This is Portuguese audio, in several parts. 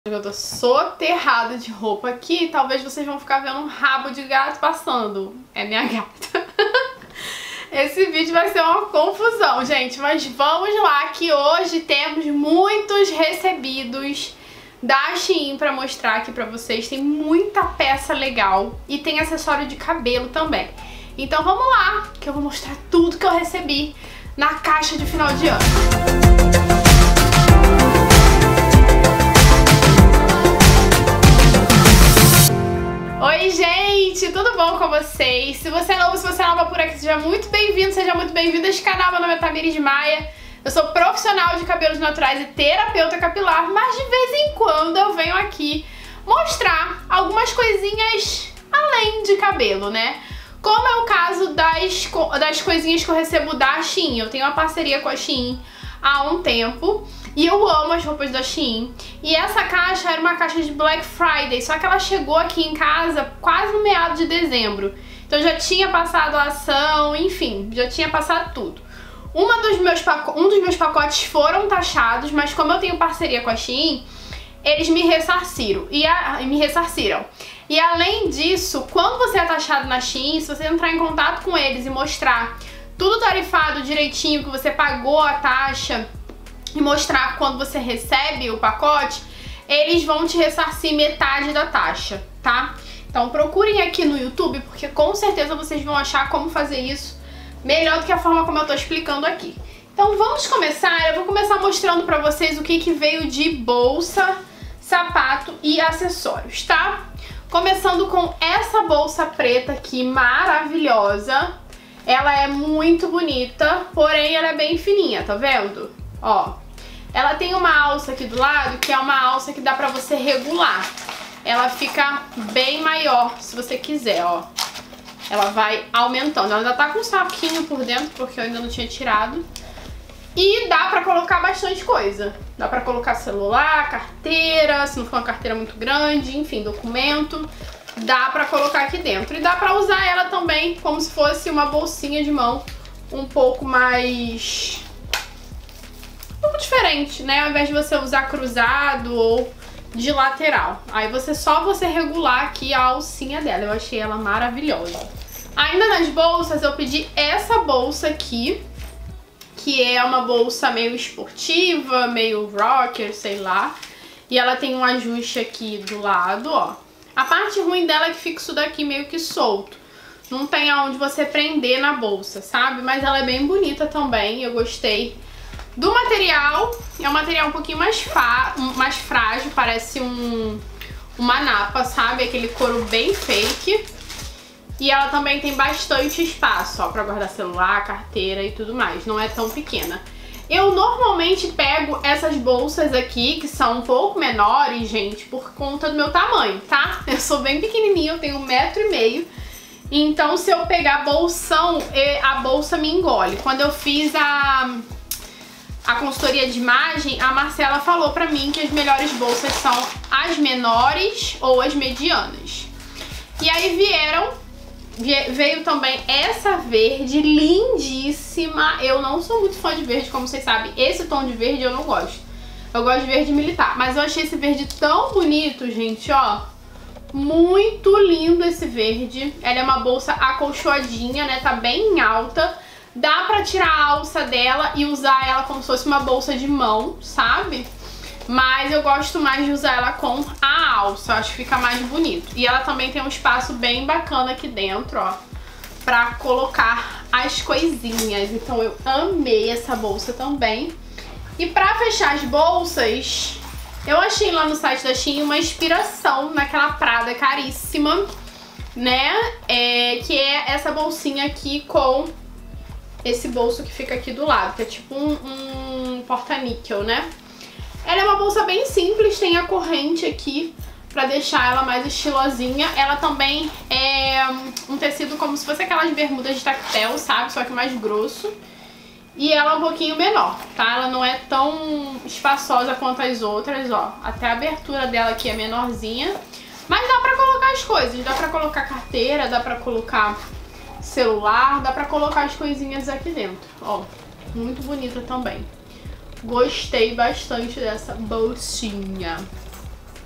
Eu tô soterrada de roupa aqui, talvez vocês vão ficar vendo um rabo de gato passando. É minha gata. Esse vídeo vai ser uma confusão, gente, mas vamos lá que hoje temos muitos recebidos da Shein pra mostrar aqui pra vocês. Tem muita peça legal e tem acessório de cabelo também. Então vamos lá, que eu vou mostrar tudo que eu recebi na caixa de final de ano. Oi gente, tudo bom com vocês? Se você é novo, se você é nova por aqui, seja muito bem-vindo, seja muito bem-vinda a este canal. Meu nome é Tamiris Maia, eu sou profissional de cabelos naturais e terapeuta capilar, mas de vez em quando eu venho aqui mostrar algumas coisinhas além de cabelo, né? Como é o caso das coisinhas que eu recebo da Shein. Eu tenho uma parceria com a Shein há um tempo e eu amo as roupas da Shein. E essa caixa era uma caixa de Black Friday, só que ela chegou aqui em casa quase no meado de dezembro. Então já tinha passado a ação, enfim, já tinha passado tudo. Um dos meus pacotes foram taxados, mas como eu tenho parceria com a Shein, eles me ressarciram. E além disso, quando você é taxado na Shein, se você entrar em contato com eles e mostrar tudo tarifado direitinho, que você pagou a taxa, e mostrar quando você recebe o pacote, eles vão te ressarcir metade da taxa, tá? Então procurem aqui no YouTube, porque com certeza vocês vão achar como fazer isso melhor do que a forma como eu tô explicando aqui. Então vamos começar, eu vou começar mostrando pra vocês o que veio de bolsa, sapato e acessórios, tá? Começando com essa bolsa preta aqui, maravilhosa. Ela é muito bonita, porém ela é bem fininha, tá vendo? Ó, ela tem uma alça aqui do lado, que é uma alça que dá pra você regular. Ela fica bem maior, se você quiser, ó. Ela vai aumentando. Ela ainda tá com um saquinho por dentro, porque eu ainda não tinha tirado. E dá pra colocar bastante coisa. Dá pra colocar celular, carteira, se não for uma carteira muito grande, enfim, documento. Dá pra colocar aqui dentro. E dá pra usar ela também como se fosse uma bolsinha de mão um pouco mais... diferente, né? Ao invés de você usar cruzado ou de lateral. Aí só você regular aqui a alcinha dela. Eu achei ela maravilhosa. Ainda nas bolsas eu pedi essa bolsa aqui, que é uma bolsa meio esportiva, meio rocker, sei lá. E ela tem um ajuste aqui do lado, ó. A parte ruim dela é que fica isso daqui meio que solto. Não tem aonde você prender na bolsa, sabe? Mas ela é bem bonita também, eu gostei do material. É um material um pouquinho mais frágil, parece uma napa, sabe? Aquele couro bem fake. E ela também tem bastante espaço, ó, pra guardar celular, carteira e tudo mais. Não é tão pequena. Eu normalmente pego essas bolsas aqui, que são um pouco menores, gente, por conta do meu tamanho, tá? Eu sou bem pequenininha, eu tenho 1,5 m. Então, se eu pegar bolsão, a bolsa me engole. Quando eu fiz a consultoria de imagem, a Marcela falou pra mim que as melhores bolsas são as menores ou as medianas. E aí veio também essa verde lindíssima. Eu não sou muito fã de verde, como vocês sabem. Esse tom de verde eu não gosto. Eu gosto de verde militar. Mas eu achei esse verde tão bonito, gente, ó. Muito lindo esse verde. Ela é uma bolsa acolchoadinha, né? Tá bem alta. Dá pra tirar a alça dela e usar ela como se fosse uma bolsa de mão, sabe? Mas eu gosto mais de usar ela com a alça, eu acho que fica mais bonito. E ela também tem um espaço bem bacana aqui dentro, ó, pra colocar as coisinhas. Então eu amei essa bolsa também. E pra fechar as bolsas, eu achei lá no site da Shein uma inspiração naquela Prada caríssima, né? Que é essa bolsinha aqui com esse bolso que fica aqui do lado, que é tipo um porta-níquel, né? Ela é uma bolsa bem simples, tem a corrente aqui pra deixar ela mais estilosinha. Ela também é um tecido como se fosse aquelas bermudas de tactel, sabe? Só que mais grosso. E ela é um pouquinho menor, tá? Ela não é tão espaçosa quanto as outras, ó. Até a abertura dela aqui é menorzinha. Mas dá pra colocar as coisas, dá pra colocar carteira, dá pra colocar celular, dá pra colocar as coisinhas aqui dentro, ó. Muito bonita também. Gostei bastante dessa bolsinha.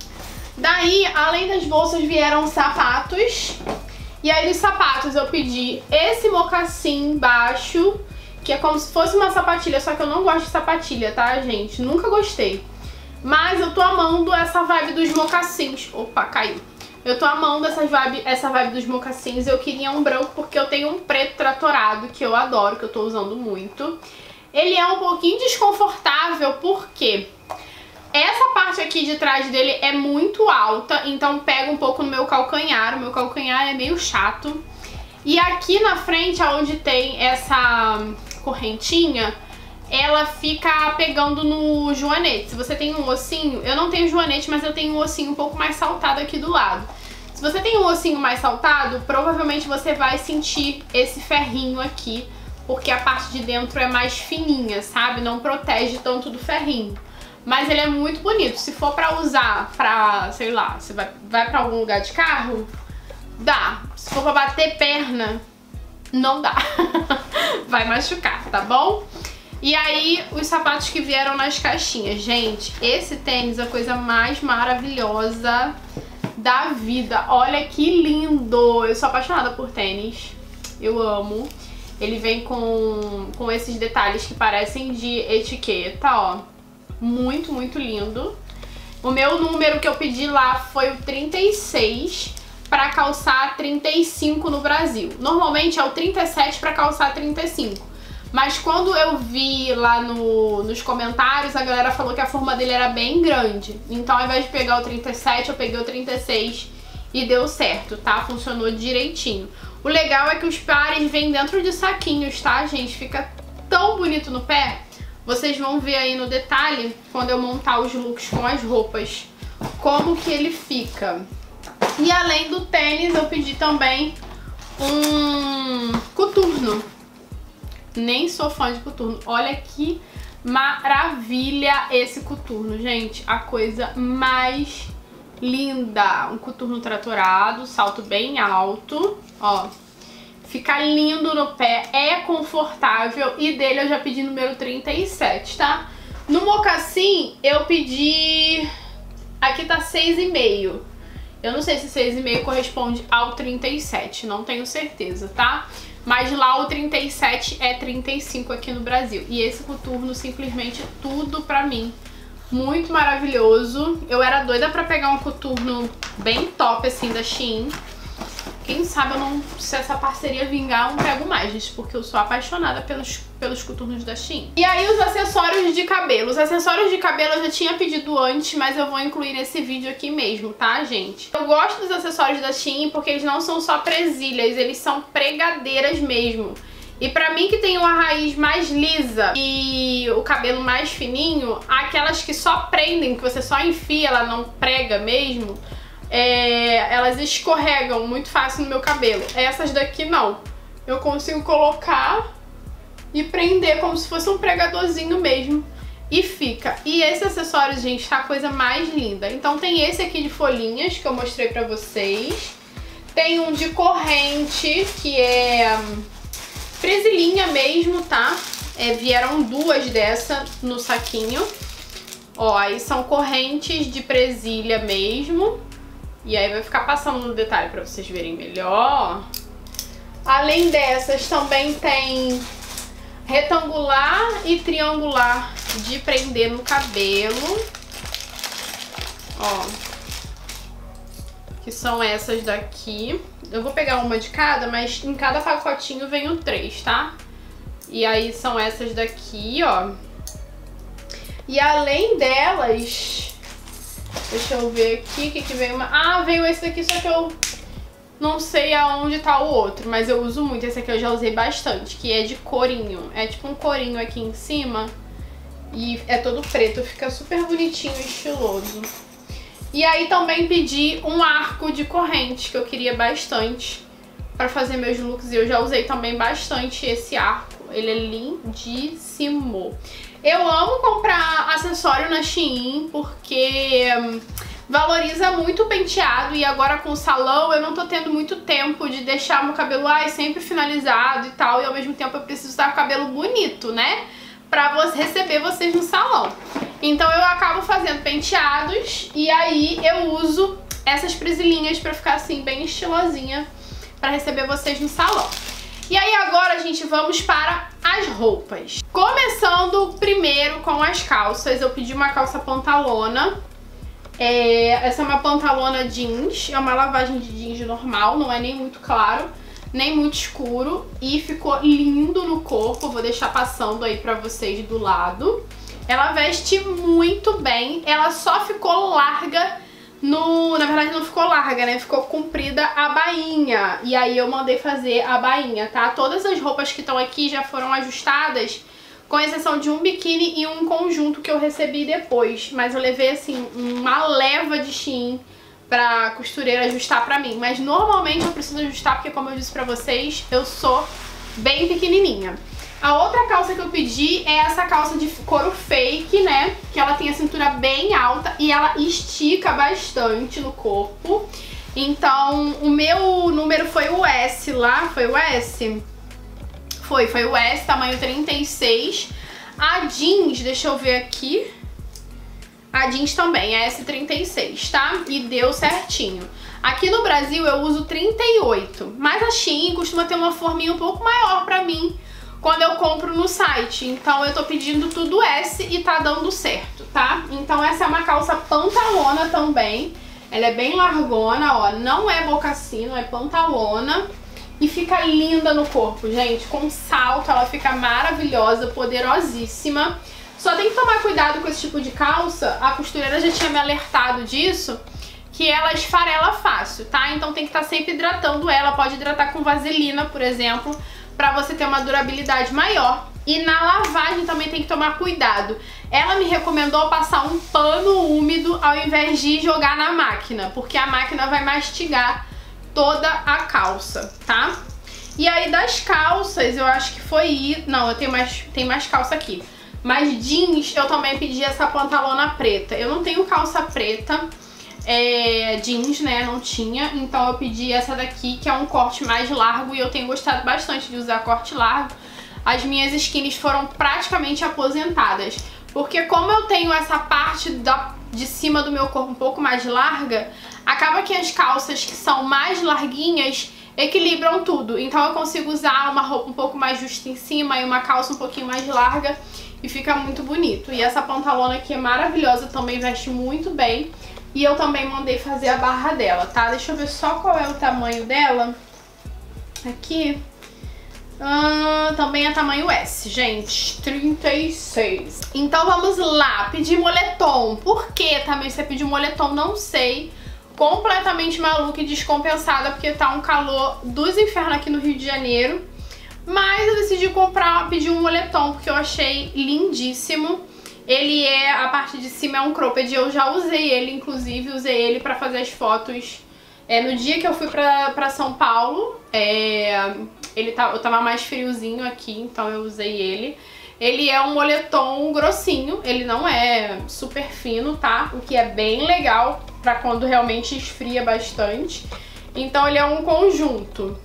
Daí, além das bolsas, vieram sapatos. E aí, dos sapatos, eu pedi esse mocassim baixo, que é como se fosse uma sapatilha, só que eu não gosto de sapatilha, tá, gente? Nunca gostei. Mas eu tô amando essa vibe dos mocassins. Opa, caiu. Eu tô amando essa vibe dos mocassins. Eu queria um branco porque eu tenho um preto tratorado, que eu adoro, que eu tô usando muito. Ele é um pouquinho desconfortável porque essa parte aqui de trás dele é muito alta, então pega um pouco no meu calcanhar. O meu calcanhar é meio chato. E aqui na frente, onde tem essa correntinha, ela fica pegando no joanete. Se você tem um ossinho, eu não tenho joanete, mas eu tenho um ossinho um pouco mais saltado aqui do lado. Se você tem um ossinho mais saltado, provavelmente você vai sentir esse ferrinho aqui, porque a parte de dentro é mais fininha, sabe? Não protege tanto do ferrinho. Mas ele é muito bonito. Se for pra usar pra, sei lá, você vai pra algum lugar de carro, dá. Se for pra bater perna, não dá. Vai machucar, tá bom? E aí, os sapatos que vieram nas caixinhas. Gente, esse tênis é a coisa mais maravilhosa da vida. Olha que lindo! Eu sou apaixonada por tênis. Eu amo. Ele vem com esses detalhes que parecem de etiqueta, ó. Muito, muito lindo. O meu número que eu pedi lá foi o 36 para calçar 35 no Brasil. Normalmente é o 37 para calçar 35. Mas quando eu vi lá nos comentários, a galera falou que a forma dele era bem grande. Então, ao invés de pegar o 37, eu peguei o 36 e deu certo, tá? Funcionou direitinho. O legal é que os pares vêm dentro de saquinhos, tá, gente? Fica tão bonito no pé. Vocês vão ver aí no detalhe, quando eu montar os looks com as roupas, como que ele fica. E além do tênis, eu pedi também um coturno. Nem sou fã de coturno. Olha que maravilha esse coturno, gente. A coisa mais linda. Um coturno tratorado, salto bem alto, ó. Fica lindo no pé, é confortável. E dele eu já pedi número 37, tá? No mocassim eu pedi... Aqui tá 6,5. Eu não sei se 6,5 corresponde ao 37, não tenho certeza, tá? Mas lá o 37 é 35 aqui no Brasil. E esse coturno, simplesmente tudo pra mim. Muito maravilhoso. Eu era doida pra pegar um coturno bem top, assim, da Shein. Quem sabe eu não, se essa parceria vingar, eu não pego mais, gente, porque eu sou apaixonada pelos coturnos da Shein. E aí os acessórios de cabelo. Os acessórios de cabelo eu já tinha pedido antes, mas eu vou incluir nesse vídeo aqui mesmo, tá, gente? Eu gosto dos acessórios da Shein porque eles não são só presilhas, eles são pregadeiras mesmo. E pra mim que tem uma raiz mais lisa e o cabelo mais fininho, aquelas que só prendem, que você só enfia, ela não prega mesmo, elas escorregam muito fácil no meu cabelo. Essas daqui não. Eu consigo colocar e prender como se fosse um pregadorzinho mesmo. E fica. E esse acessório, gente, tá a coisa mais linda. Então tem esse aqui de folhinhas que eu mostrei pra vocês. Tem um de corrente, que é presilhinha mesmo, tá? Vieram duas dessa no saquinho. Ó, aí são correntes de presilha mesmo. E aí vai ficar passando no detalhe pra vocês verem melhor. Além dessas, também tem retangular e triangular de prender no cabelo. Ó. Que são essas daqui. Eu vou pegar uma de cada, mas em cada pacotinho vem o 3, tá? E aí são essas daqui, ó. E além delas... Deixa eu ver aqui o que veio. Veio esse daqui, só que eu não sei aonde tá o outro, mas eu uso muito. Esse aqui eu já usei bastante, que é de corinho. É tipo um corinho aqui em cima e é todo preto, fica super bonitinho e estiloso. E aí também pedi um arco de corrente, que eu queria bastante pra fazer meus looks, e eu já usei também bastante esse arco. Ele é lindíssimo. Eu amo comprar acessório na Shein porque valoriza muito o penteado, e agora com o salão eu não tô tendo muito tempo de deixar meu cabelo sempre finalizado e tal, e ao mesmo tempo eu preciso estar com o cabelo bonito, né? pra receber vocês no salão. Então eu acabo fazendo penteados e aí eu uso essas presilhinhas pra ficar assim bem estilosinha pra receber vocês no salão. E aí agora, gente, vamos para as roupas. Começando primeiro com as calças, eu pedi uma calça pantalona. Essa é uma pantalona jeans, é uma lavagem de jeans normal, não é nem muito claro, nem muito escuro. E ficou lindo no corpo, vou deixar passando aí pra vocês do lado. Ela veste muito bem, ela só ficou larga na verdade não ficou larga, né? Ficou comprida a bainha. E aí eu mandei fazer a bainha, tá? Todas as roupas que estão aqui já foram ajustadas, com exceção de um biquíni e um conjunto que eu recebi depois. Mas eu levei, assim, uma leva de Shein pra costureira ajustar pra mim. Mas normalmente eu preciso ajustar porque, como eu disse pra vocês, eu sou bem pequenininha. A outra calça que eu pedi é essa calça de couro fake, né? Que ela tem a cintura bem alta e ela estica bastante no corpo. Então, o meu número foi o S lá, foi o S? Foi o S, tamanho 36. A jeans, deixa eu ver aqui. A jeans também é S36, tá? E deu certinho. Aqui no Brasil eu uso 38, mas a Shein costuma ter uma forminha um pouco maior pra mim quando eu compro no site. Então eu tô pedindo tudo S e tá dando certo, tá? Então essa é uma calça pantalona também. Ela é bem largona, ó. Não é mocassino, é pantalona. E fica linda no corpo, gente. Com salto ela fica maravilhosa, poderosíssima. Só tem que tomar cuidado com esse tipo de calça. A costureira já tinha me alertado disso, que ela esfarela fácil, tá? Então tem que estar sempre hidratando ela. Pode hidratar com vaselina, por exemplo, pra você ter uma durabilidade maior. E na lavagem também tem que tomar cuidado. Ela me recomendou passar um pano úmido ao invés de jogar na máquina, porque a máquina vai mastigar toda a calça, tá? E aí das calças, eu acho que foi... Não, eu tem mais calça aqui. Mas jeans, eu também pedi essa pantalona preta. Eu não tenho calça preta, jeans, né, não tinha. Então eu pedi essa daqui, que é um corte mais largo, e eu tenho gostado bastante de usar corte largo. As minhas skinnies foram praticamente aposentadas, porque como eu tenho essa parte de cima do meu corpo um pouco mais larga, acaba que as calças que são mais larguinhas equilibram tudo. Então eu consigo usar uma roupa um pouco mais justa em cima e uma calça um pouquinho mais larga e fica muito bonito. E essa pantalona aqui é maravilhosa, também veste muito bem. E eu também mandei fazer a barra dela, tá? Deixa eu ver só qual é o tamanho dela. Aqui. Também é tamanho S, gente. 36. Então vamos lá. Pedir moletom. Por que também você pediu moletom? Não sei. Completamente maluca e descompensada, porque tá um calor dos infernos aqui no Rio de Janeiro. Mas eu decidi pedir um moletom, porque eu achei lindíssimo. Ele a parte de cima é um cropped, eu já usei ele, inclusive, usei ele pra fazer as fotos no dia que eu fui pra São Paulo. Eu tava mais friozinho aqui, então eu usei ele. Ele é um moletom grossinho, ele não é super fino, tá? O que é bem legal pra quando realmente esfria bastante. Então ele é um conjunto.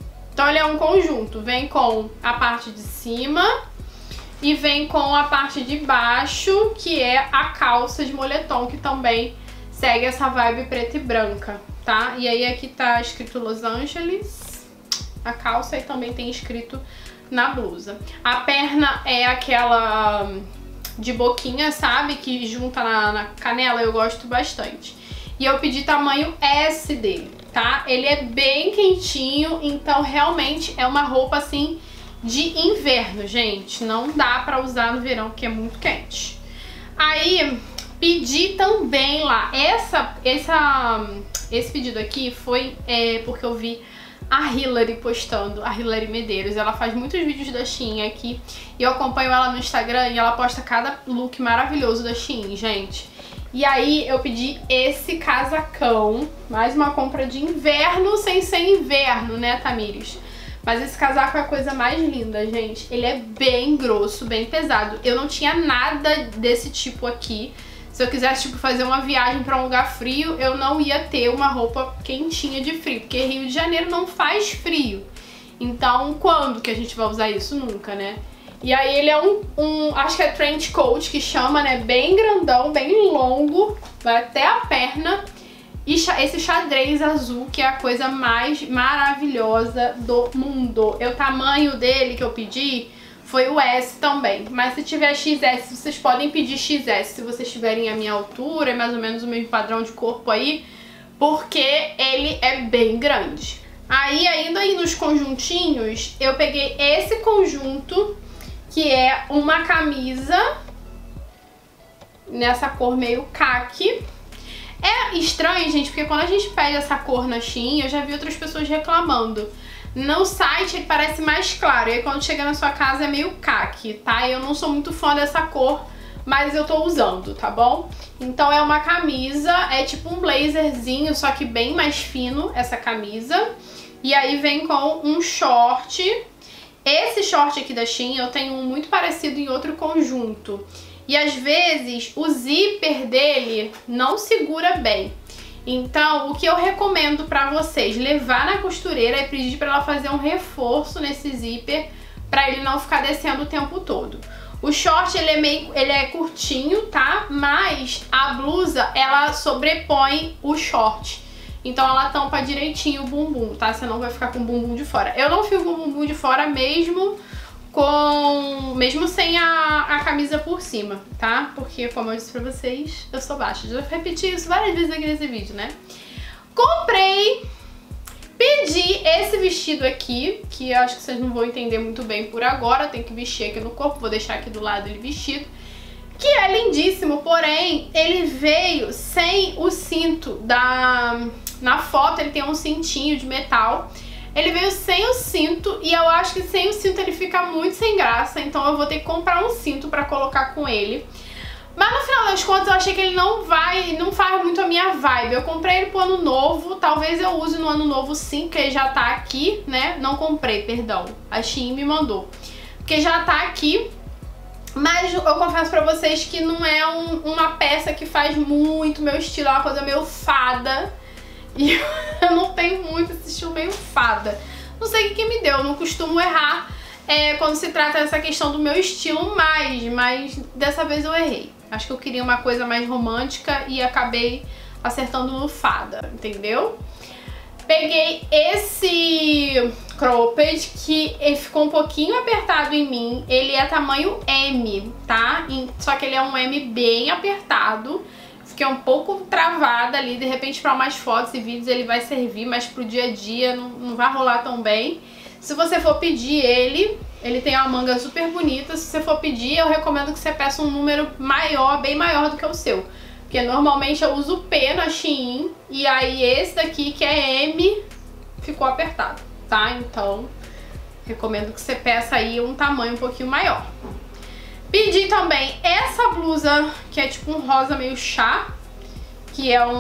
Vem com a parte de cima e vem com a parte de baixo, que é a calça de moletom, que também segue essa vibe preta e branca, tá? E aí aqui tá escrito Los Angeles, a calça, e também tem escrito na blusa. A perna é aquela de boquinha, sabe? Que junta na canela, eu gosto bastante. E eu pedi tamanho S dele, tá? Ele é bem quentinho, então realmente é uma roupa assim de inverno, gente. Não dá pra usar no verão, porque é muito quente. Aí, pedi também lá, esse pedido aqui foi porque eu vi a Hilary postando, a Hilary Medeiros. Ela faz muitos vídeos da Shein aqui e eu acompanho ela no Instagram e ela posta cada look maravilhoso da Shein, gente. E aí eu pedi esse casacão, mais uma compra de inverno sem ser inverno, né, Tamires? Mas esse casaco é a coisa mais linda, gente. Ele é bem grosso, bem pesado. Eu não tinha nada desse tipo aqui. Se eu quisesse, tipo, fazer uma viagem pra um lugar frio, eu não ia ter uma roupa quentinha de frio, porque Rio de Janeiro não faz frio. Então, quando que a gente vai usar isso? Nunca, né? E aí ele é acho que é trench coat que chama, né? Bem grandão, bem longo, vai até a perna. E esse xadrez azul, que é a coisa mais maravilhosa do mundo. O tamanho dele que eu pedi foi o S também. Mas se tiver XS, vocês podem pedir XS se vocês tiverem a minha altura, é mais ou menos o mesmo padrão de corpo aí, porque ele é bem grande. Aí, ainda aí nos conjuntinhos, eu peguei esse conjunto, que é uma camisa nessa cor meio caqui. É estranho, gente, porque quando a gente pede essa cor na Shein, eu já vi outras pessoas reclamando. No site ele parece mais claro, e aí quando chega na sua casa é meio caqui, tá? Eu não sou muito fã dessa cor, mas eu tô usando, tá bom? Então é uma camisa, é tipo um blazerzinho, só que bem mais fino essa camisa. E aí vem com um short. Esse short aqui da Shein eu tenho um muito parecido em outro conjunto. E às vezes o zíper dele não segura bem. Então o que eu recomendo pra vocês, levar na costureira e pedir pra ela fazer um reforço nesse zíper, pra ele não ficar descendo o tempo todo. O short ele é curtinho, tá? Mas a blusa ela sobrepõe o short. Então ela tampa direitinho o bumbum, tá? Você não vai ficar com o bumbum de fora. Eu não fico com o bumbum de fora mesmo sem a camisa por cima, tá? Porque, como eu disse pra vocês, eu sou baixa. Já repeti isso várias vezes aqui nesse vídeo, né? Pedi esse vestido aqui, que eu acho que vocês não vão entender muito bem por agora. Eu tenho que vestir aqui no corpo, vou deixar aqui do lado ele vestido. Que é lindíssimo, porém, ele veio sem o cinto Na foto ele tem um cintinho de metal. Ele veio sem o cinto e eu acho que sem o cinto ele fica muito sem graça. Então eu vou ter que comprar um cinto pra colocar com ele. Mas no final das contas eu achei que ele não faz muito a minha vibe. Eu comprei ele pro ano novo, talvez eu use no ano novo sim, porque ele já tá aqui, né? Não comprei, perdão, a Shein me mandou. Porque já tá aqui. Mas eu confesso pra vocês que não é uma peça que faz muito meu estilo, é uma coisa meio fada. E eu não tenho muito esse estilo meio fada. Não sei o que me deu, eu não costumo errar quando se trata dessa questão do meu estilo mas dessa vez eu errei. Acho que eu queria uma coisa mais romântica e acabei acertando no fada, entendeu? Peguei esse cropped que ele ficou um pouquinho apertado em mim. Ele é tamanho M, tá? Só que ele é um M bem apertado. Fiquei um pouco travada ali. De repente para umas fotos e vídeos ele vai servir, mas pro dia a dia não vai rolar tão bem. Se você for pedir ele tem uma manga super bonita. Se você for pedir, eu recomendo que você peça um número maior, bem maior do que o seu. Porque normalmente eu uso P na Shein e aí esse daqui, que é M, ficou apertado, tá? Então, recomendo que você peça aí um tamanho um pouquinho maior. Pedi também essa blusa, que é tipo um rosa meio chá, que é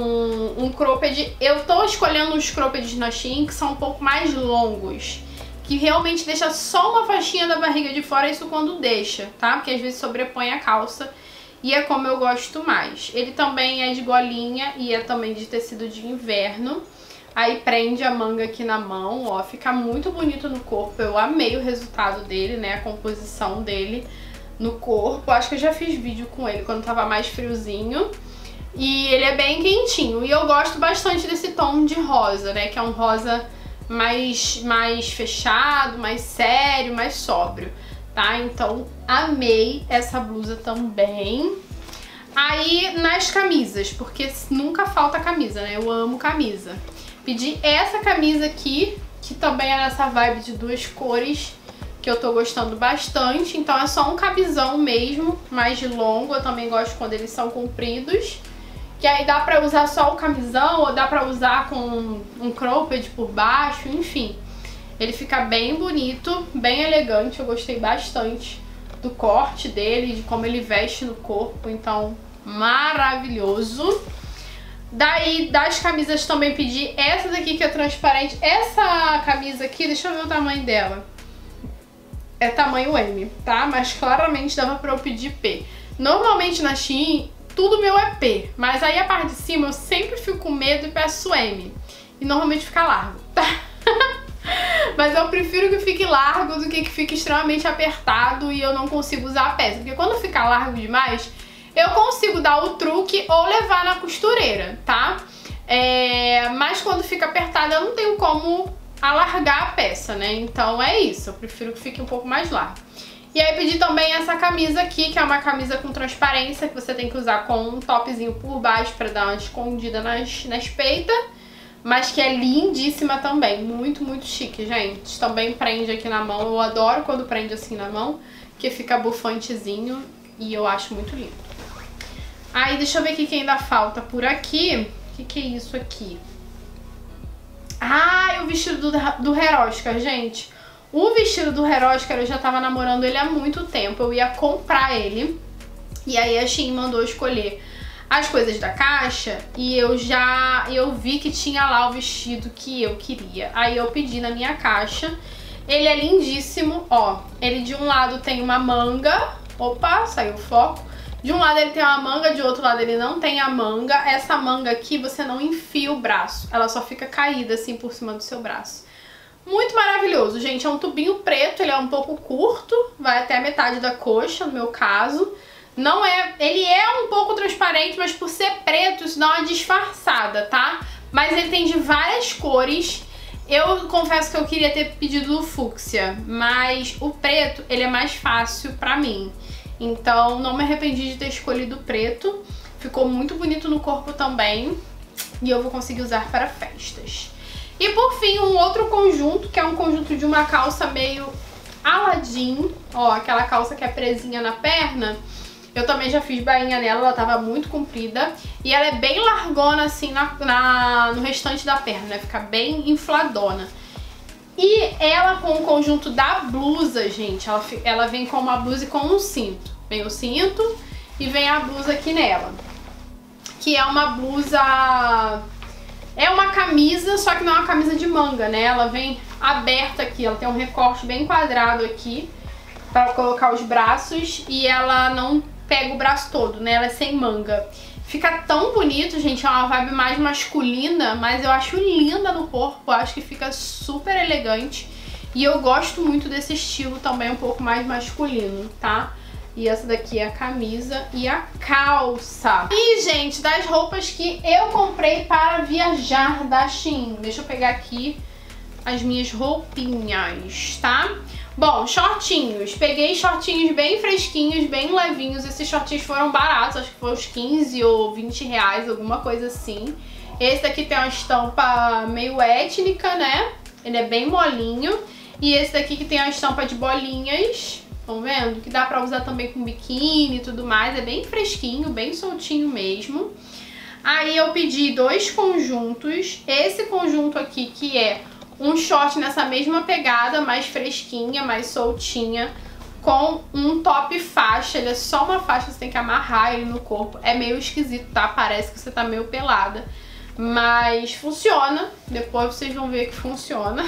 um cropped. Eu tô escolhendo os croppeds na Shein que são um pouco mais longos, que realmente deixa só uma faixinha da barriga de fora, isso quando deixa, tá? Porque às vezes sobrepõe a calça. E é como eu gosto mais. Ele também é de golinha e é também de tecido de inverno. Aí prende a manga aqui na mão, ó, fica muito bonito no corpo. Eu amei o resultado dele, né, a composição dele no corpo. Acho que eu já fiz vídeo com ele quando tava mais friozinho. E ele é bem quentinho. E eu gosto bastante desse tom de rosa, né, que é um rosa mais fechado, mais sério, mais sóbrio. Tá? Então, amei essa blusa também. Aí, nas camisas, porque nunca falta camisa, né? Eu amo camisa. Pedi essa camisa aqui, que também é nessa vibe de duas cores, que eu tô gostando bastante. Então, é só um cabizão mesmo, mais longo. Eu também gosto quando eles são compridos. Que aí dá pra usar só o camisão, ou dá pra usar com um cropped por baixo, enfim. Ele fica bem bonito, bem elegante, eu gostei bastante do corte dele, de como ele veste no corpo, então maravilhoso. Daí, das camisas também pedi essa daqui que é transparente. Essa camisa aqui, deixa eu ver o tamanho dela. É tamanho M, tá? Mas claramente dava pra eu pedir P. Normalmente na Shein, tudo meu é P, mas aí a parte de cima eu sempre fico com medo e peço M. E normalmente fica largo, tá? Mas eu prefiro que fique largo do que fique extremamente apertado e eu não consigo usar a peça. Porque quando fica largo demais, eu consigo dar o truque ou levar na costureira, tá? Mas quando fica apertado eu não tenho como alargar a peça, né? Então é isso, eu prefiro que fique um pouco mais largo. E aí pedi também essa camisa aqui, que é uma camisa com transparência, que você tem que usar com um topzinho por baixo pra dar uma escondida nas peitas. Mas que é lindíssima também, muito, muito chique, gente. Também prende aqui na mão, eu adoro quando prende assim na mão, que fica bufantezinho e eu acho muito lindo. Aí deixa eu ver o que ainda falta por aqui. O que é isso aqui? Ah, é o vestido do Heroshka, gente. O vestido do Heroshka, eu já tava namorando ele há muito tempo, eu ia comprar ele. E aí a Shein mandou escolher as coisas da caixa e eu vi que tinha lá o vestido que eu queria. Aí eu pedi na minha caixa. Ele é lindíssimo, ó. Ele de um lado tem uma manga. Opa, saiu o foco. De um lado ele tem uma manga, de outro lado ele não tem a manga. Essa manga aqui você não enfia o braço, ela só fica caída assim por cima do seu braço. Muito maravilhoso, gente. É um tubinho preto, ele é um pouco curto, vai até a metade da coxa, no meu caso. Não é, ele é um pouco transparente, mas por ser preto isso dá uma disfarçada, tá? Mas ele tem de várias cores. Eu confesso que eu queria ter pedido o fúcsia, mas o preto, ele é mais fácil pra mim. Então não me arrependi de ter escolhido o preto. Ficou muito bonito no corpo também. E eu vou conseguir usar para festas. E por fim, um outro conjunto, que é um conjunto de uma calça meio Aladdin. Ó, aquela calça que é presinha na perna. Eu também já fiz bainha nela, ela tava muito comprida. E ela é bem largona assim no restante da perna, né? Fica bem infladona. E ela com o conjunto da blusa, gente, ela vem com uma blusa e com um cinto. Vem o cinto e vem a blusa aqui nela. Que é uma blusa... É uma camisa, só que não é uma camisa de manga, né? Ela vem aberta aqui, ela tem um recorte bem quadrado aqui para colocar os braços e ela não pega o braço todo, né? Ela é sem manga. Fica tão bonito, gente, é uma vibe mais masculina, mas eu acho linda no corpo, eu acho que fica super elegante. E eu gosto muito desse estilo também, um pouco mais masculino, tá? E essa daqui é a camisa e a calça. E, gente, das roupas que eu comprei para viajar da Shein. Deixa eu pegar aqui as minhas roupinhas, tá? Bom, shortinhos. Peguei shortinhos bem fresquinhos, bem levinhos. Esses shortinhos foram baratos, acho que foi uns 15 ou 20 reais, alguma coisa assim. Esse daqui tem uma estampa meio étnica, né? Ele é bem molinho. E esse daqui que tem uma estampa de bolinhas, estão vendo? Que dá pra usar também com biquíni e tudo mais. É bem fresquinho, bem soltinho mesmo. Aí eu pedi 2 conjuntos. Esse conjunto aqui que é um short nessa mesma pegada, mais fresquinha, mais soltinha, com um top faixa. Ele é só uma faixa, você tem que amarrar ele no corpo. É meio esquisito, tá? Parece que você tá meio pelada. Mas funciona. Depois vocês vão ver que funciona.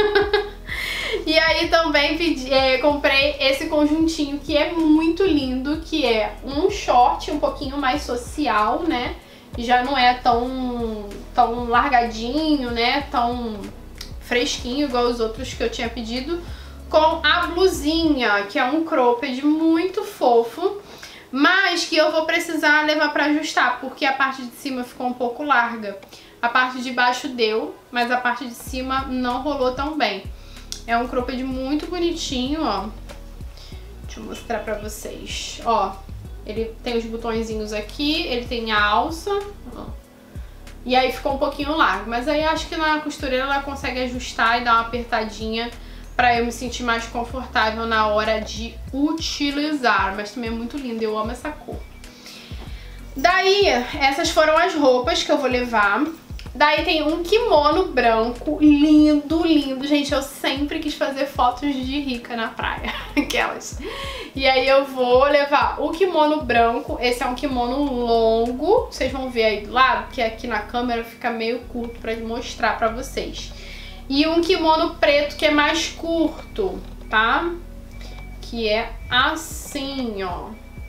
E aí também comprei esse conjuntinho que é muito lindo, que é um short um pouquinho mais social, né? Já não é tão largadinho, né? Tão fresquinho igual os outros que eu tinha pedido, com a blusinha, que é um cropped muito fofo, mas que eu vou precisar levar pra ajustar, porque a parte de cima ficou um pouco larga. A parte de baixo deu, mas a parte de cima não rolou tão bem. É um cropped muito bonitinho, ó. Deixa eu mostrar pra vocês. Ó, ele tem os botõezinhos aqui, ele tem a alça, ó. E aí ficou um pouquinho largo, mas aí acho que na costureira ela consegue ajustar e dar uma apertadinha pra eu me sentir mais confortável na hora de utilizar. Mas também é muito lindo, eu amo essa cor. Daí, essas foram as roupas que eu vou levar. Daí tem um kimono branco, lindo, lindo. Gente, eu sempre quis fazer fotos de rica na praia, aquelas. E aí eu vou levar o kimono branco. Esse é um kimono longo, vocês vão ver aí do lado, que aqui na câmera fica meio curto pra mostrar pra vocês. E um kimono preto que é mais curto, tá? Que é assim, ó.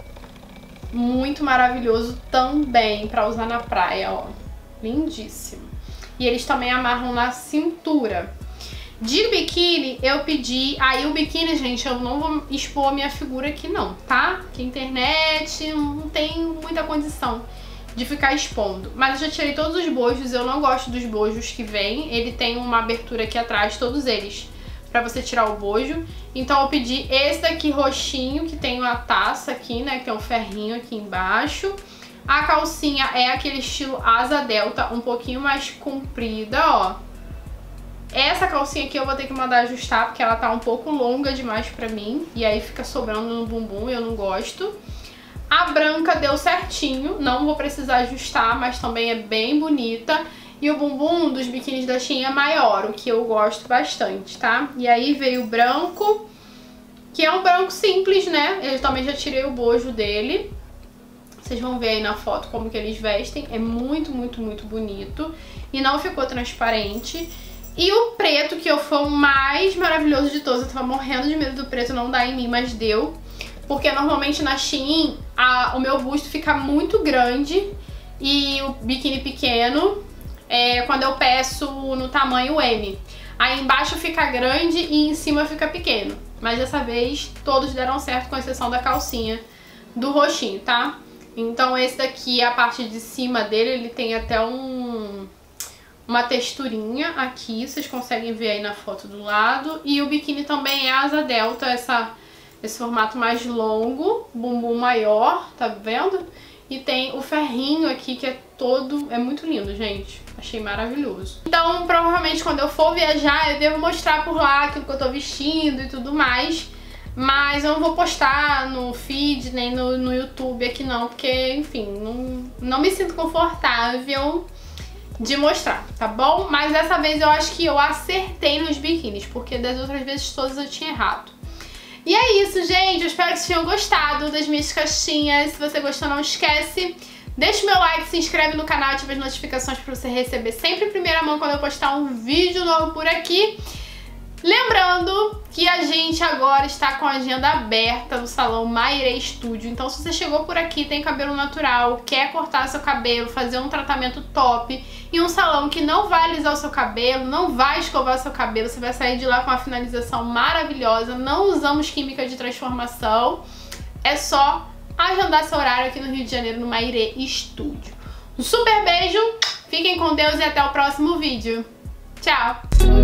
Muito maravilhoso também pra usar na praia, ó. Lindíssimo. E eles também amarram na cintura. De biquíni, eu pedi... Aí o biquíni, gente, eu não vou expor a minha figura aqui não, tá? Que internet não tem muita condição de ficar expondo. Mas eu já tirei todos os bojos, eu não gosto dos bojos que vem. Ele tem uma abertura aqui atrás, todos eles, pra você tirar o bojo. Então eu pedi esse daqui roxinho, que tem uma taça aqui, né? Que tem um ferrinho aqui embaixo. A calcinha é aquele estilo asa delta, um pouquinho mais comprida, ó. Essa calcinha aqui eu vou ter que mandar ajustar, porque ela tá um pouco longa demais pra mim. E aí fica sobrando no bumbum e eu não gosto. A branca deu certinho, não vou precisar ajustar, mas também é bem bonita. E o bumbum dos biquínis da Shein é maior, o que eu gosto bastante, tá? E aí veio o branco, que é um branco simples, né? Eu também já tirei o bojo dele. Vocês vão ver aí na foto como que eles vestem. É muito, muito, muito bonito. E não ficou transparente. E o preto, que foi o mais maravilhoso de todos. Eu tava morrendo de medo do preto não dar em mim, mas deu. Porque normalmente na Shein o meu busto fica muito grande e o biquíni pequeno quando eu peço no tamanho M. Aí embaixo fica grande e em cima fica pequeno. Mas dessa vez todos deram certo, com exceção da calcinha do roxinho, tá? Então esse daqui, a parte de cima dele, ele tem até uma texturinha aqui, vocês conseguem ver aí na foto do lado. E o biquíni também é asa delta, esse formato mais longo, bumbum maior, tá vendo? E tem o ferrinho aqui que é muito lindo, gente. Achei maravilhoso. Então, provavelmente quando eu for viajar, eu devo mostrar por lá aquilo que eu tô vestindo e tudo mais. Mas eu não vou postar no feed, nem no YouTube aqui não, porque, enfim, não me sinto confortável de mostrar, tá bom? Mas dessa vez eu acho que eu acertei nos biquínis, porque das outras vezes todas eu tinha errado. E é isso, gente. Eu espero que vocês tenham gostado das minhas caixinhas. Se você gostou, não esquece. Deixa o meu like, se inscreve no canal, ativa as notificações pra você receber sempre em primeira mão quando eu postar um vídeo novo por aqui. Lembrando que a gente agora está com a agenda aberta no salão Maire Studio. Então se você chegou por aqui, tem cabelo natural, quer cortar seu cabelo, fazer um tratamento top em um salão que não vai alisar o seu cabelo, não vai escovar o seu cabelo, você vai sair de lá com uma finalização maravilhosa, não usamos química de transformação, é só agendar seu horário aqui no Rio de Janeiro no Maire Studio. Um super beijo, fiquem com Deus e até o próximo vídeo. Tchau!